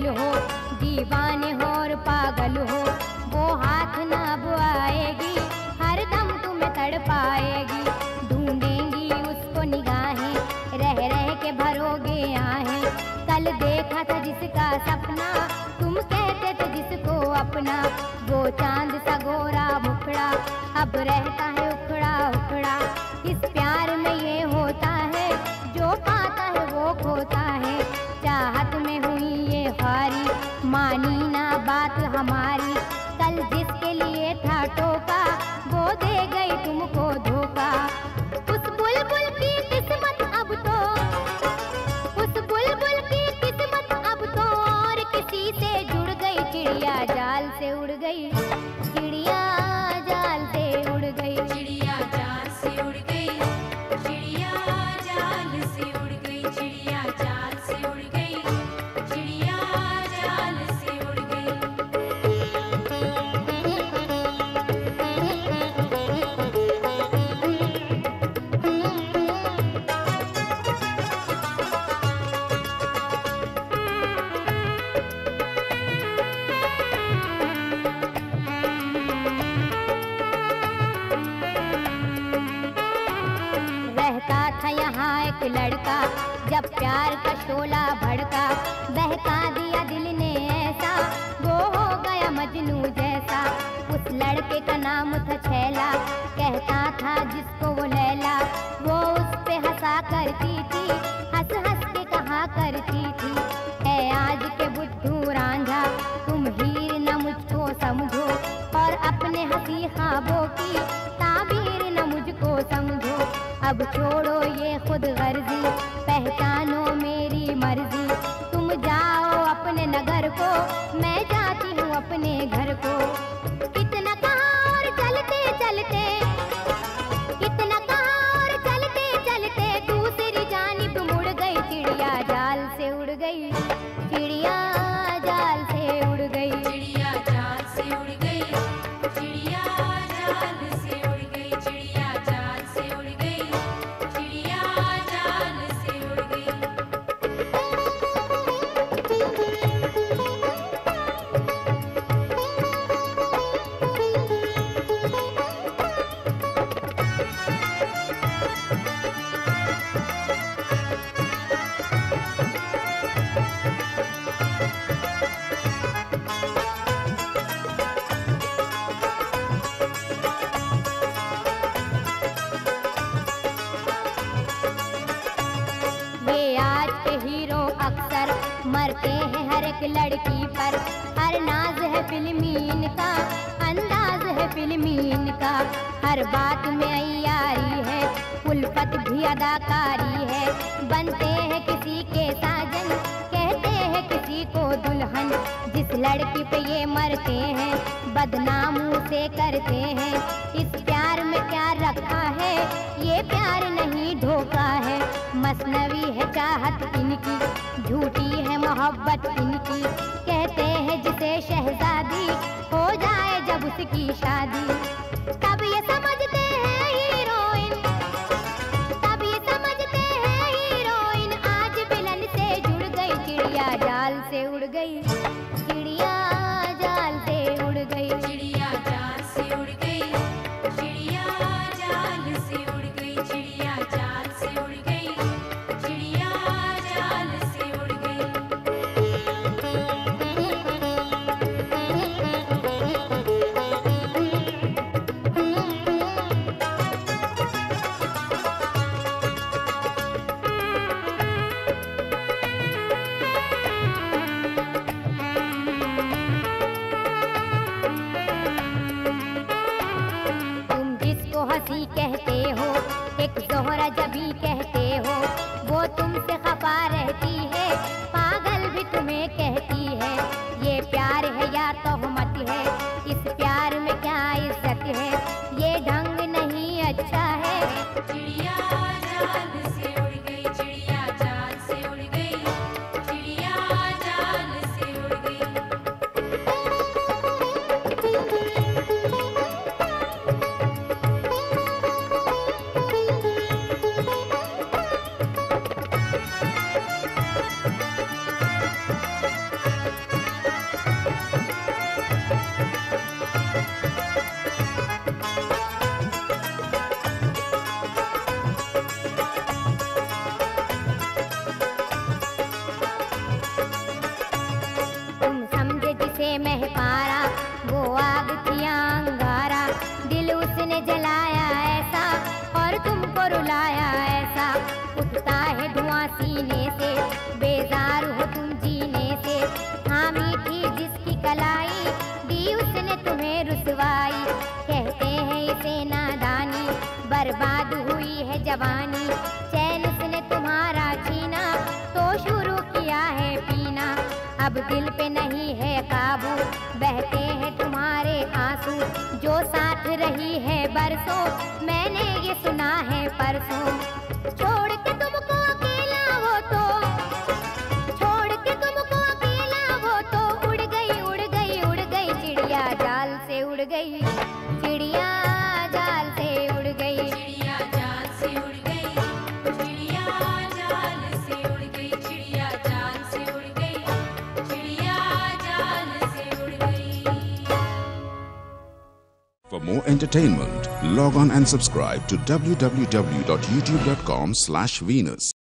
दिल हो, दीवाने हो और पागल हो, वो हाथ ना बुआएगी, हर दम तुम्हें तड़पाएगी। ढूंढेंगी उसको निगाहें, रह रह के भरोगे आहें। कल देखा था जिसका सपना, तुम कहते थे जिसको अपना, वो चांद सा गोरा मुखड़ा अब रहता है उखड़ा उखड़ा। इस प्यार में ये होता है, जो पाता है वो खोता है। चाहत में हुई ये ख्वारी, मानी ना बात हमारी। कल जिसके लिए था टोका, वो दे गई तुमको धोखा। उस बुलबुल की किस्मत अब तो, उस बुलबुल की किस्मत अब तो और किसी से जुड़ गई। चिड़िया जाल से उड़ गई, चिड़िया जाल से उड़ गई, चिड़िया जाल से उड़ गई, चिड़िया जाल से उड़ गई, चिड़िया जाल से उड़ गई, चिड़िया जाल से उड़ गई। रहता था यहाँ एक लड़का, जब प्यार का शोला भड़का, बहका दिया दिल ने ऐसा, वो हो गया मजनू जैसा। उस लड़के का नाम था छैला, कहता था जिसको वो लैला, वो उस पे हंसा करती थी, हंस हंस के कहा करती थी, है आज के बुद्धू रांझा, तुम हीर न मुझको समझो, और अपने हंसी ख्वाबों की ताबीर न मुझको समझो। अब छोड़ो ये खुद गर्जी, पहचानो मेरी मर्जी। तुम जाओ अपने नगर को, मैं जाती हूँ अपने घर को। कितना कहा और चलते चलते, कितना कहा और चलते चलते, दूसरी जानिब मुड़ गई। चिड़िया जाल से उड़ गई, चिड़िया जाल से उड़ गई, चिड़िया जाल से उड़ गई, चिड़िया जाल से उड़ गई, चिड़िया जाल से उड़ गई, चिड़िया जाल से उड़ गई। ये आज के हीरो अक्सर मरते हैं हर एक लड़की पर, हर नाज है फिल्मी इनका, अंदाज है फिल्मी इनका, हर बात में अय्यारी है, उल्फत भी अदाकारी है। बनते हैं किसी के साजन, कहते हैं किसी को दुल्हन, जिस लड़की पे ये मरते हैं बदनाम उसे करते हैं। इस प्यार में क्या रखा है, ये प्यार नहीं धोखा है। मसनवी है चाहत इनकी, झूठी है मोहब्बत इनकी, कहते हैं जिसे शहजादी, हो जाए जब उसकी शादी, तब ये समझते हैं हीरोइन, तब ये समझते हैं हीरोइन, आज विलन से जुड़ गई। चिड़िया जाल से उड़ गई, चिड़िया जाल से उड़ गई, चिड़िया जाल से उड़ गई, चिड़िया जाल से उड़ गई, चिड़िया जाल से उड़ गई, चिड़िया जाल से उड़ गई। तुम जिसको हंसी कहते हो, एक जोहरा जबी कहते हो, वो तुमसे खफा रहती है, पागल भी तुम्हें कहती है। ये प्यार है या तोहमत है, इस प्यार में क्या इज्जत है, ये ढंग नहीं अच्छा है। चिड़िया जाल से उड़ गई, चिड़िया जाल से उड़ गई, चिड़िया जाल से उड़ गई। मारा, वो आग थी अंगारा, दिल उसने जलाया ऐसा और तुमको रुलाया ऐसा। उठता है धुआं सीने से, बेजार हो तुम जीने से, हाँ मीठी जिसकी कलाई, दी उसने तुम्हें रुसवाई। कहते हैं इसे नादानी, बर्बाद हुई है जवानी, चैन उसने तुम्हारा छीना, तो शुरू किया है पीना। अब दिल पे नहीं है काबू, बहते हैं तुम्हारे आंसू, जो साथ रही है बरसों, मैंने ये सुना है परसों। छोड़ के तुमको अकेला वो तो, छोड़ के तुमको अकेला वो तो, उड़ गई उड़ गई उड़ गई चिड़िया जाल से उड़ गई, चिड़िया जाल से उड़ गई। चिड़िया जाल से उड़ गई, चिड़िया जाल से उड़ गई, चिड़िया जाल से उड़ गई, चिड़िया जाल से उड़ गई। For more entertainment, log on and subscribe to www.youtube.com/Venus.